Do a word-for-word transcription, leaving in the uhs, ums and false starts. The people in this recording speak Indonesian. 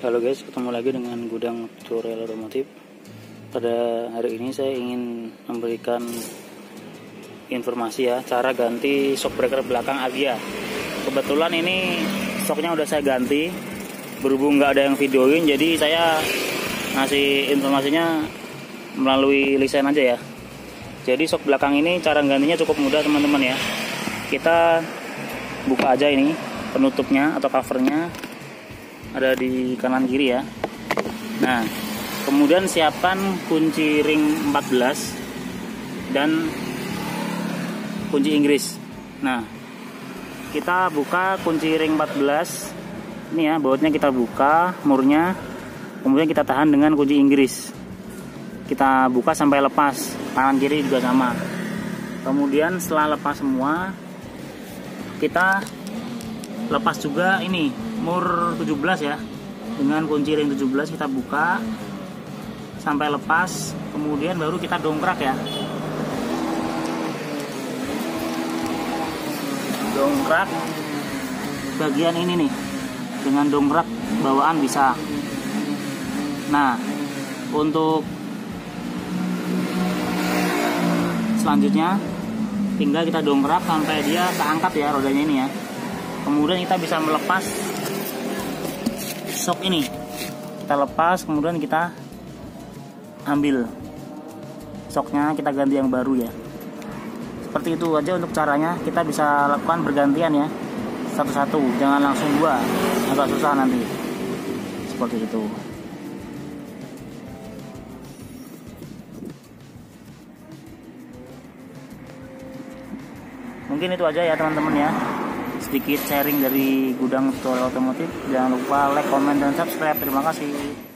Halo guys, ketemu lagi dengan Gudang Tutorial Otomotif. Pada hari ini saya ingin memberikan informasi ya, cara ganti shock breaker belakang Avia. Kebetulan ini shocknya udah saya ganti, berhubung nggak ada yang videoin, jadi saya ngasih informasinya melalui lisan aja ya. Jadi shock belakang ini cara gantinya cukup mudah teman-teman ya. Kita buka aja ini penutupnya atau covernya, ada di kanan kiri ya. Nah, kemudian siapkan kunci ring empat belas dan kunci Inggris. Nah, kita buka kunci ring empat belas ini ya, bautnya kita buka murnya, kemudian kita tahan dengan kunci Inggris. Kita buka sampai lepas, kanan kiri juga sama. Kemudian setelah lepas semua, kita lepas juga ini mur tujuh belas ya, dengan kunci ring tujuh belas kita buka sampai lepas, kemudian baru kita dongkrak ya, dongkrak bagian ini nih, dengan dongkrak bawaan bisa. Nah, untuk selanjutnya tinggal kita dongkrak sampai dia keangkat ya rodanya ini ya. Kemudian kita bisa melepas shock ini, kita lepas, kemudian kita ambil shocknya, kita ganti yang baru ya. Seperti itu aja untuk caranya. Kita bisa lakukan bergantian ya, satu-satu, jangan langsung dua, agak susah nanti. Seperti itu. Mungkin itu aja ya teman-teman ya, sedikit sharing dari Gudang Tutorial Otomotif. Jangan lupa like, comment, dan subscribe. Terima kasih.